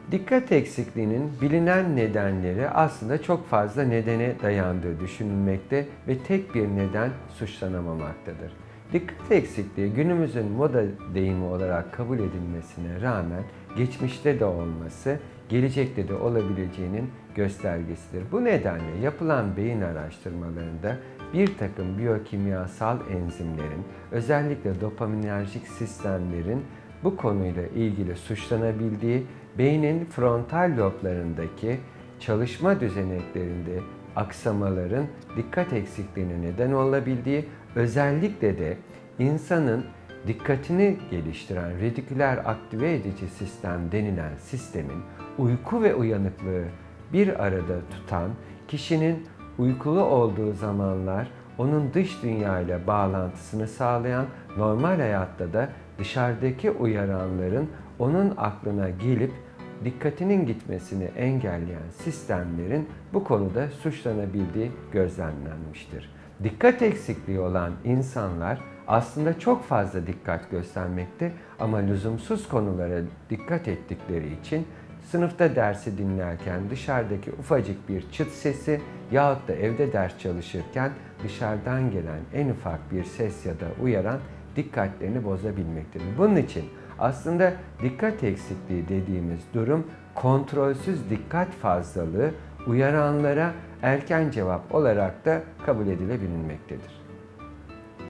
Dikkat eksikliğinin bilinen nedenleri aslında çok fazla nedene dayandığı düşünülmekte ve tek bir neden suçlanamamaktadır. Dikkat eksikliği günümüzün moda deyimi olarak kabul edilmesine rağmen geçmişte de olması, gelecekte de olabileceğinin göstergesidir. Bu nedenle yapılan beyin araştırmalarında bir takım biyokimyasal enzimlerin, özellikle dopaminerjik sistemlerin bu konuyla ilgili suçlanabildiği, beynin frontal loblarındaki çalışma düzeneklerinde aksamaların dikkat eksikliğine neden olabildiği, özellikle de insanın dikkatini geliştiren rediküler aktive edici sistem denilen sistemin uyku ve uyanıklığı bir arada tutan, kişinin uykulu olduğu zamanlar onun dış dünya ile bağlantısını sağlayan, normal hayatta da dışarıdaki uyaranların onun aklına gelip dikkatinin gitmesini engelleyen sistemlerin bu konuda suçlanabildiği gözlemlenmiştir. Dikkat eksikliği olan insanlar aslında çok fazla dikkat göstermekte ama lüzumsuz konulara dikkat ettikleri için sınıfta dersi dinlerken dışarıdaki ufacık bir çıt sesi yahut da evde ders çalışırken dışarıdan gelen en ufak bir ses ya da uyaran dikkatlerini bozabilmektedir. Bunun için aslında dikkat eksikliği dediğimiz durum kontrolsüz dikkat fazlalığı, uyaranlara erken cevap olarak da kabul edilebilmektedir.